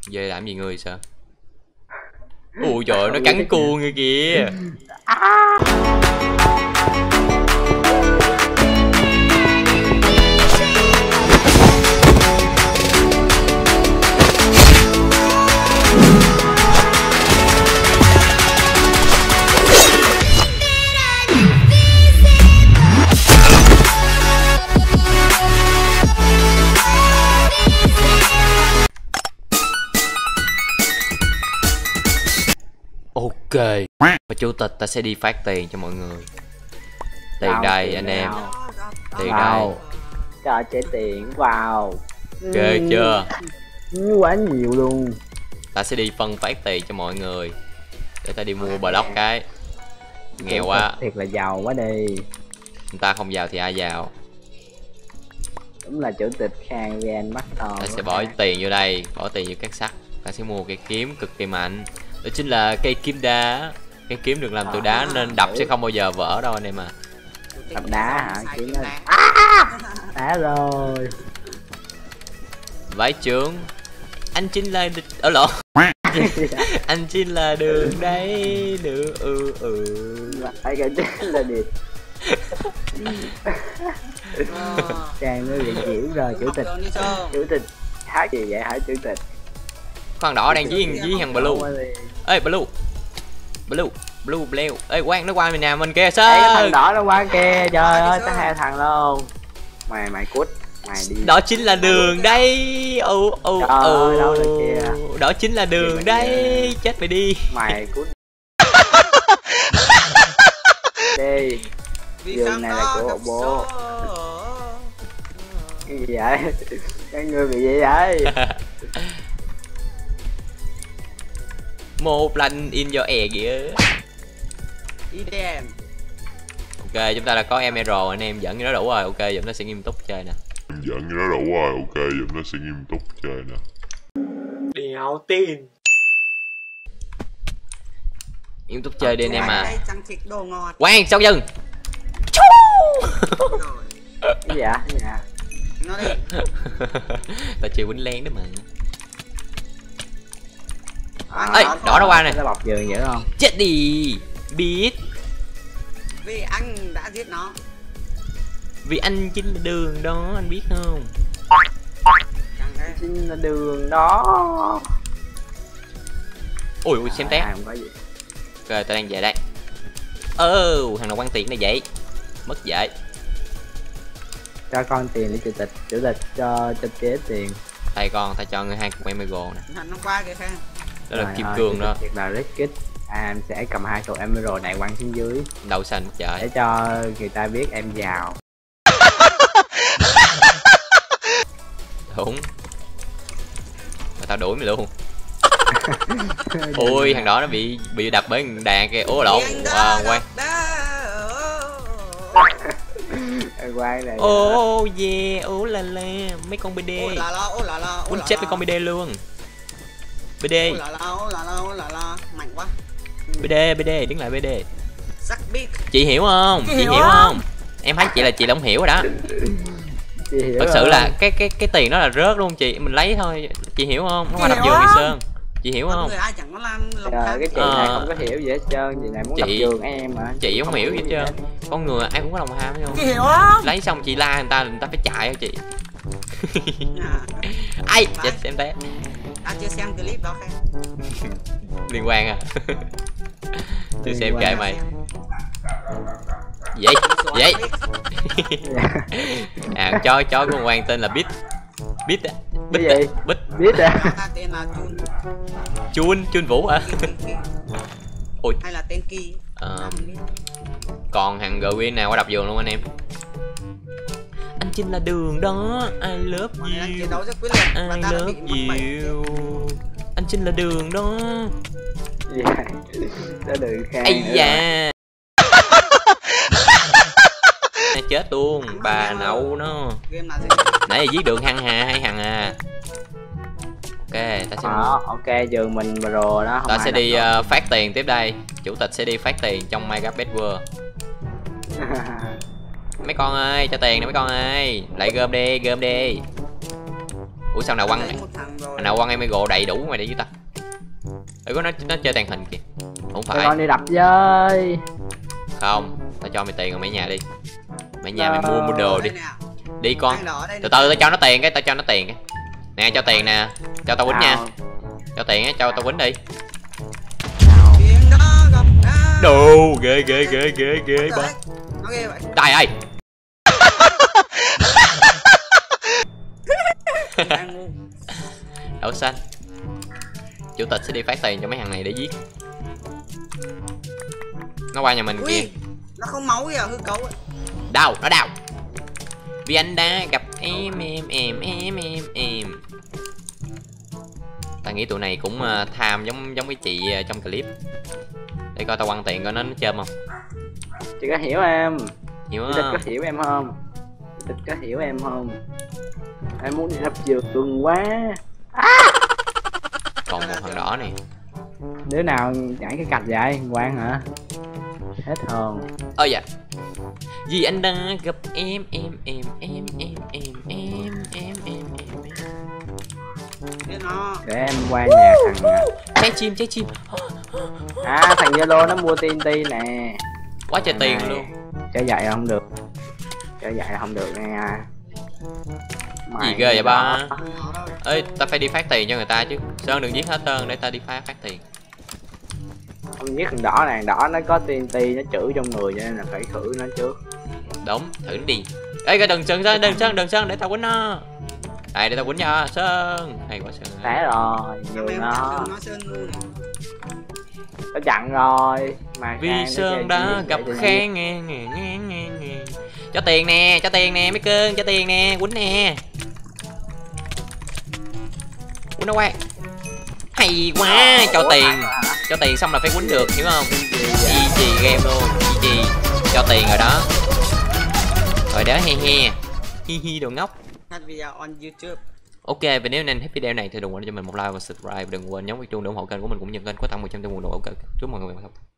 Về làm gì người sao? Ui trời ơi, nó cắn cua người kìa. Ok, và chủ tịch ta sẽ đi phát tiền cho mọi người. Tiền đây anh em. Tiền đây. Cho chế tiền vào. Ghê chưa? Quá nhiều luôn. Ta sẽ đi phân phát tiền cho mọi người để ta đi mua block cái. Nghèo quá. Thiệt là giàu quá đi. Người ta không giàu thì ai giàu? Đúng là chủ tịch Khang VN Master. Ta sẽ bỏ tiền vô đây, bỏ tiền vô các sắt. Ta sẽ mua cây kiếm cực kỳ mạnh. Đó chính là cây kiếm đá. Cây kiếm được làm từ đá nên đập sẽ không bao giờ vỡ đâu anh em à. Đập đá hả? Kiếm đó. Đá rồi. Vái trướng. Anh chính là ở lộn. Anh chính là đường đấy được Phải cái chính là điệp. Chàng mới bị diễn rồi chủ tịch hát gì vậy hả chủ tịch? Con đỏ đang dí thằng blue. Ê blue. Ê quang nó qua mình nè mình kia sao? Cái thằng đỏ nó qua kia trời ơi tới hai thằng luôn. Mày cút mày đi. Đó chính là đường đây. Đó chính là đường đây. Chết mày đi. Mày cút. Đi. Đường này là của bố. Cái gì vậy? Cái người bị gì vậy? Một lần in vô kìa. Ok chúng ta đã có emerald anh em dẫn nó đủ rồi. Ok giờ nó sẽ nghiêm túc chơi nè. Đéo tin. Nghiêm túc chơi đi anh em à. Quang sao dừng. Cái gì ạ? Nó đi. Ta chơi quýnh len đó mà. Ê đỏ nó qua nè. Nó bọc giường vậy không? Chết đi. Biết. Vì anh đã giết nó. Vì anh chính là đường đó anh biết không? Chính là đường đó. Ui xem té. Ok ta đang về đây. Thằng nào quăng tiền này vậy? Mất dạy. Cho con tiền để chủ tịch cho chế tiền. Tay con ta cho người 2 cục emerald nè. Nó qua kìa Khang. Đó là kim cương đó. Thiệt là rất kích. Em sẽ cầm 2 cục emerald này quăng xuống dưới. Đậu xanh mất dạy. Để cho người ta biết em giàu. Đúng. Mà tao đuổi mày luôn. Ôi thằng đó nó bị đập bởi đàn kia. Ủa lộn. Quay. Quay này. Oh yeah, la la, mấy con BD. Quýnh chết mấy con BD luôn. BD. Mạnh quá. BD, đứng lại BD. Chị hiểu không? Chị hiểu không? Em thấy chị là chị không hiểu rồi đó. Thật sự là cái tiền đó là rớt luôn chị, mình lấy thôi. Chị hiểu không? Nó qua đập giường thì Sơn. Chị hiểu không? Cái chị này không có hiểu gì hết trơn, chị này muốn đập giường em mà. Chị không hiểu gì hết trơn. Con người ai cũng có lòng ham phải không? Chị hiểu không? Lấy xong chị la người ta phải chạy hả chị? Ai chết xem té. Anh chưa xem clip đó Khang. Liên quan à? Tôi xem kệ mày. Vậy à chó của con Quang tên là Bít. Bít á. Bít à? Tên là Chun Vũ hả? Ôi hay là tên Ki. Còn thằng Gwyn nào qua đập giường luôn anh em. Anh chính là đường đó. I love you. I love you. Anh chính là đường đó. Đó đường Khang. Ây da. Chết luôn bà nậu nó. Nãy giờ giết đường hăng hà hay hằng à. Ok ta sẽ ok giường mình rồi đó. Ta sẽ đi phát tiền tiếp đây. Chủ tịch sẽ đi phát tiền trong Minecraft Bed World. Mấy con ơi cho tiền nè mấy con ơi. Lại gom đi. Ủa sao nào quăng Lấy một thằng rồi. nào quăng em gồ đầy đủ ngoài đây với ta. Có nó chơi tàn hình kìa. Không Tụi phải. con đi đập chơi. Không, tao cho mày tiền rồi mày nhà đi. Mày nhà mày mua đồ đi. Đây nè. Đi con. Thằng đỏ đây Từ nè. từ tao cho nó tiền cái, tao cho nó tiền cái. Nè cho tiền nè. Cho tao quýnh nha. Cho tiền á, cho tao quýnh đi. Chuyện đó gặp ra. Đồ, ghê ba. Nó ghê vậy. Trời ơi. Đang ngu. Đậu xanh. Chủ tịch sẽ đi phát tiền cho mấy thằng này để giết. Nó qua nhà mình Ui, kia. nó không máu kìa, hư cấu ấy. Đau, nó đau. Vì anh đã gặp em. Tao nghĩ tụi này cũng tham giống cái chị trong clip. Để coi tao quăng tiền coi nó chơm không. Chị có hiểu em. Hiểu Chủ tịch có không? hiểu em không? Chủ tịch có hiểu em không? Em muốn đi đập giường quá. Còn một thằng đỏ này. Đứa nào nhảy cái cạch vậy? Quang hả? Hết hồn. Ôi dạ. Vì anh đã gặp em. Biết nó. Để em qua nhà thằng Trái chim. thằng Zalo nó mua TNT nè. Quá trời tiền luôn. Chơi vậy là không được. Chơi vậy là không được nha. Gì ghê vậy ba? Ê, ta phải đi phát tiền cho người ta chứ. Sơn đừng giết hết trơn để ta đi phát tiền. Không giết thằng đỏ này, đỏ nó có TNT nó chửi trong người cho nên là phải khử nó trước. Đúng, thử nó đi. Ê cái đừng Sơn để tao quýnh nó. Đây để tao quýnh cho Sơn. Hay quá Sơn. Té rồi, Em nhường chặn nó. nó sơn luôn. Nó chặn rồi. Mà Vì Khang nó Sơn chơi đã giết gặp để cho Khang nghe. Cho tiền nè mấy cưng, cho tiền nè, quýnh nè. Quýnh nó qua. Hay quá, cho tiền xong là phải quýnh được, hiểu không? Easy game luôn, easy. Cho tiền rồi đó. Rồi đó he đồ ngốc. Hát video on YouTube. Ok, và nếu nên thích video này thì đừng quên cho mình một like và subscribe, đừng quên nhấn vào chuông để ủng hộ kênh của mình cũng như kênh có tăng 100 triệu nguồn đồ. Ok, chúc mọi người